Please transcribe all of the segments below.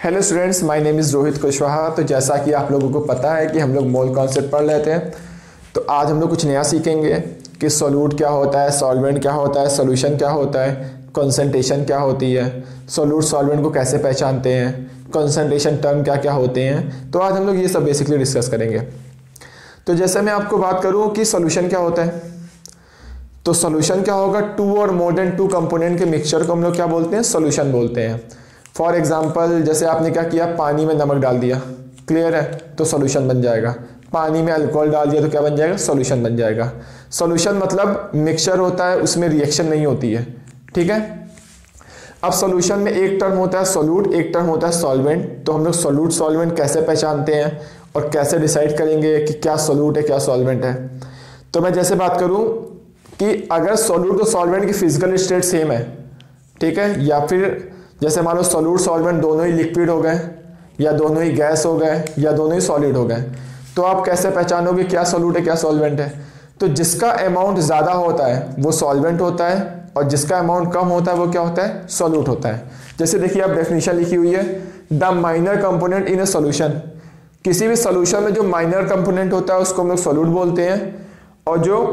Hello students, my name is Rohit Kushwaha. तो जैसा कि आप लोगों को पता है कि हम लोग मोल कॉन्सेप्ट पढ़ लेते हैं, तो आज हम लोग कुछ नया सीखेंगे कि सोल्यूट क्या होता है, सॉल्वेंट क्या होता है, सोल्यूशन क्या होता है, कंसंट्रेशन क्या होती है, सोल्यूट सॉल्वेंट को कैसे पहचानते हैं, कंसंट्रेशन टर्म क्या क्या होते हैं। तो आज हम लोग ये सब बेसिकली डिस्कस करेंगे। तो जैसे मैं आपको बात करूँ कि सोल्यूशन क्या होता है, तो सोल्यूशन क्या होगा, टू और मोर देन टू कंपोनेंट के मिक्सचर को हम लोग क्या बोलते हैं, सोल्यूशन बोलते हैं। फॉर एग्जाम्पल जैसे आपने क्या किया, पानी में नमक डाल दिया, क्लियर है, तो सोल्यूशन बन जाएगा। पानी में अल्कोहल डाल दिया तो क्या बन जाएगा, सोल्यूशन बन जाएगा। सोल्यूशन मतलब मिक्सचर होता है, उसमें रिएक्शन नहीं होती है, ठीक है। अब सोल्यूशन में एक टर्म होता है सोल्यूट, एक टर्म होता है सॉल्वेंट। तो हम लोग सोल्यूट सॉल्वेंट कैसे पहचानते हैं और कैसे डिसाइड करेंगे कि क्या सोल्यूट है क्या सॉल्वेंट है। तो मैं जैसे बात करूं कि अगर सोल्यूट और सॉल्वेंट की फिजिकल स्टेट सेम है, ठीक है, या फिर जैसे मान लो सोल्यूट सॉल्वेंट दोनों ही लिक्विड हो गए, या दोनों ही गैस हो गए, या दोनों ही सॉलिड हो गए, तो आप कैसे पहचानोगे क्या सोल्यूट है क्या सॉल्वेंट है। तो जिसका अमाउंट ज़्यादा होता है वो सॉल्वेंट होता है, और जिसका अमाउंट कम होता है वो क्या होता है, सोल्यूट होता है। जैसे देखिए आप डेफिनेशन लिखी हुई है, the minor component in a solution. किसी भी सोल्यूशन में जो माइनर कंपोनेंट होता है उसको हम लोग सोल्यूट बोलते हैं, और जो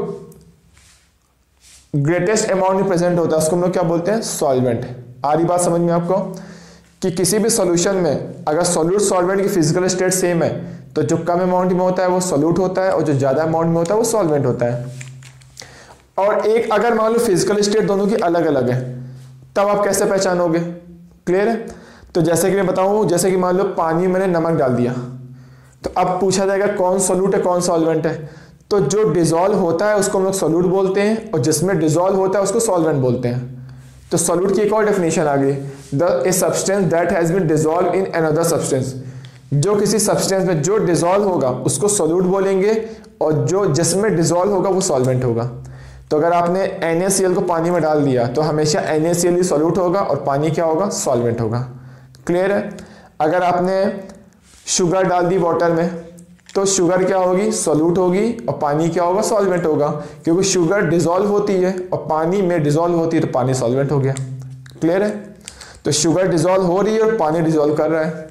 ग्रेटेस्ट अमाउंट में प्रेजेंट होता है उसको हम लोग क्या बोलते हैं, सॉल्वेंट। आ रही बात समझ में आपको कि किसी भी सॉल्यूशन में अगर सोल्यूट सॉल्वेंट की फिजिकल स्टेट सेम है तो जो कम अमाउंट में होता है वो सोल्यूट होता है, और जो ज़्यादा अमाउंट में होता है वो सॉल्वेंट होता है। और एक अगर मान लो फिजिकल स्टेट दोनों की अलग अलग है, तब आप कैसे पहचानोगे, क्लियर है। तो जैसे कि मैं बताऊं, जैसे कि मान लो पानी में मैंने नमक डाल दिया, तो अब पूछा जाएगा कौन सोल्यूट है कौन सॉल्वेंट है। तो जो डिजोल्व होता है उसको हम लोग सोल्यूट बोलते हैं, और जिसमें डिजोल्व होता है उसको सॉल्वेंट बोलते हैं। तो सोल्यूट की एक और डेफिनेशन आ गई, a substance that has been dissolve in another substance. जो किसी सब्सटेंस में जो डिजोल्व होगा उसको सोल्यूट बोलेंगे, और जो जिसमें डिजोल्व होगा वो सॉल्वेंट होगा। तो अगर आपने NaCl को पानी में डाल दिया तो हमेशा NaCl ही सॉल्यूट होगा और पानी क्या होगा, सॉल्वेंट होगा, क्लियर है। अगर आपने शुगर डाल दी वाटर में तो शुगर क्या होगी, सॉल्यूट होगी, और पानी क्या होगा, सॉल्वेंट होगा, क्योंकि शुगर डिजोल्व होती है और पानी में डिजोल्व होती है तो पानी सॉल्वेंट हो गया, क्लियर है। तो शुगर डिजोल्व हो रही है और पानी डिजोल्व कर रहा है।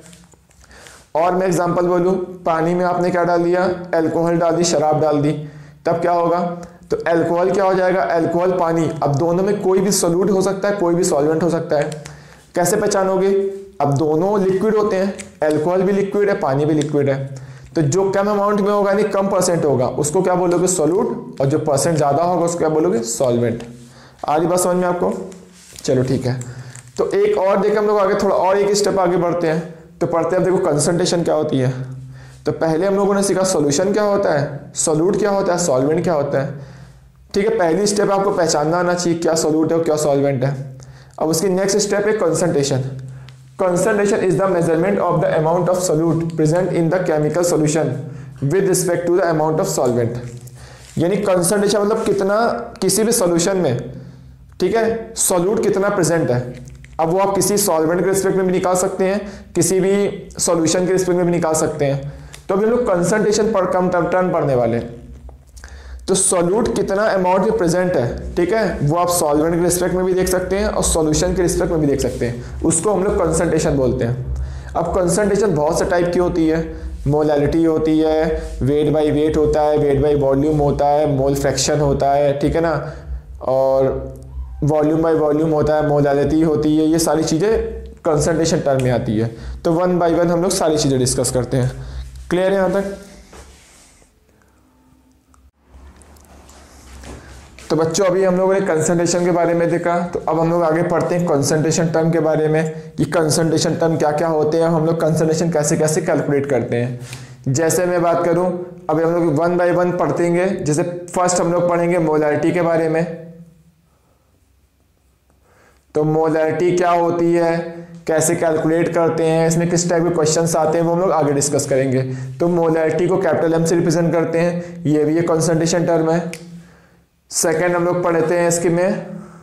और मैं एग्जांपल बोलूं, पानी में आपने क्या डाल दिया, अल्कोहल डाल दी, शराब डाल दी, तब क्या होगा, तो अल्कोहल क्या हो जाएगा, अल्कोहल पानी। अब दोनों में कोई भी सोल्यूट हो सकता है, कोई भी सॉल्वेंट हो सकता है। कैसे पहचानोगे, अब दोनों लिक्विड होते हैं, अल्कोहल भी लिक्विड है, पानी भी लिक्विड है। तो जो कम अमाउंट में होगा यानी कम परसेंट होगा उसको क्या बोलोगे, सोल्यूट, और जो परसेंट ज्यादा होगा उसको क्या बोलोगे, सॉल्वेंट। आ रही बात समझ में आपको, चलो ठीक है। तो एक और देखें हम लोग आगे, थोड़ा और एक स्टेप आगे बढ़ते हैं। तो पढ़ते हैं, अब देखो कंसंट्रेशन क्या होती है। तो पहले हम लोगों ने सीखा सोल्यूशन क्या होता है, सोल्यूट क्या होता है, सॉल्वेंट क्या होता है, ठीक है। पहली स्टेप आपको पहचानना आना चाहिए क्या सोल्यूट है और क्या सॉल्वेंट है। अब उसकी नेक्स्ट स्टेप है concentration. Concentration is the measurement of the amount of solute present in the chemical solution with respect to the amount of solvent। यानी कंसंट्रेशन मतलब कितना किसी भी सॉल्यूशन में, ठीक है, सोल्यूट कितना प्रेजेंट है। अब वो आप किसी सॉल्वेंट के रिस्पेक्ट में भी निकाल सकते हैं, किसी भी सॉल्यूशन के रिस्पेक्ट में भी निकाल सकते हैं। तो अभी हम लोग कंसंट्रेशन पर कम टर्म पढ़ने वाले। तो सोल्यूट कितना अमाउंट में प्रेजेंट है, ठीक है, वो आप सॉल्वेंट के रिस्पेक्ट में भी देख सकते हैं और सॉल्यूशन के रिस्पेक्ट में भी देख सकते हैं, उसको हम लोग कंसंट्रेशन बोलते हैं। अब कंसंट्रेशन बहुत से टाइप की होती है, मोलैलिटी होती है, वेट बाय वेट होता है, वेट बाय वॉल्यूम होता है, मोल फ्रैक्शन होता है, ठीक है ना, और वॉल्यूम बाय वॉल्यूम होता है, मोलैलिटी होती है। ये सारी चीज़ें कंसंट्रेशन टर्म में आती है। तो वन बाय वन हम लोग सारी चीज़ें डिस्कस करते हैं, क्लियर है यहाँ तक। तो बच्चों अभी हम लोगों ने कंसंट्रेशन के बारे में देखा, तो अब हम लोग आगे पढ़ते हैं कंसंट्रेशन टर्म के बारे में कि कंसंट्रेशन टर्म क्या क्या होते हैं, हम लोग कंसंट्रेशन कैसे कैसे कैलकुलेट करते हैं। जैसे मैं बात करूं, अभी हम लोग वन बाय वन पढ़ेंगे। जैसे फर्स्ट हम लोग पढ़ेंगे मोलैरिटी के बारे में। तो मोलैरिटी क्या होती है, कैसे कैलकुलेट करते हैं, इसमें किस टाइप के क्वेश्चंस आते हैं, वो हम लोग आगे डिस्कस करेंगे। तो मोलैरिटी को कैपिटल M से रिप्रेजेंट करते हैं, ये भी एक कंसंट्रेशन टर्म है। सेकेंड हम लोग पढ़ते हैं इसके में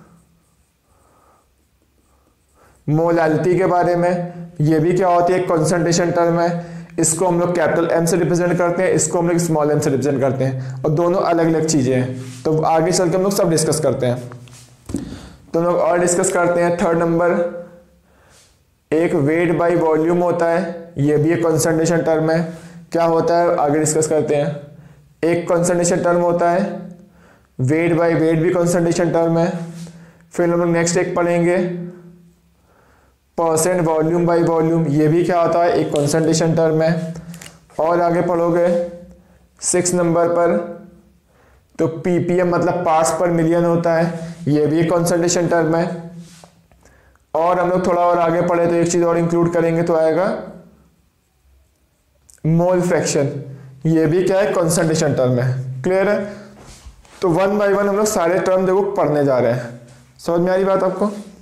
मोलैलिटी के बारे में, ये भी क्या होती है, कंसंट्रेशन टर्म है। इसको हम लोग कैपिटल M से रिप्रेजेंट करते हैं, इसको हम लोग स्मॉल m से रिप्रेजेंट करते हैं, और दोनों अलग अलग चीजें हैं। तो आगे चल के हम लोग सब डिस्कस करते हैं। तो हम लोग और डिस्कस करते हैं। थर्ड नंबर एक वेट बाय वॉल्यूम होता है, ये भी एक कंसंट्रेशन टर्म है। क्या होता है आगे डिस्कस करते हैं। एक कंसंट्रेशन टर्म होता है, वेट बाय वेट भी कंसंट्रेशन टर्म है। फिर हम लोग नेक्स्ट एक पढ़ेंगे परसेंट वॉल्यूम बाय वॉल्यूम, ये भी क्या होता है एक कंसंट्रेशन टर्म है। और आगे पढ़ोगे 6 नंबर पर तो ppm मतलब पार्ट्स पर मिलियन होता है, ये भी एक कंसंट्रेशन टर्म है। और हम लोग थोड़ा और आगे पढ़े तो एक चीज और इंक्लूड करेंगे तो आएगा मोल फ्रैक्शन, ये भी क्या है कंसंट्रेशन टर्म है। क्लियर है? तो वन बाय वन हम लोग सारे टर्म देखो पढ़ने जा रहे हैं। समझ में आ रही बात आपको?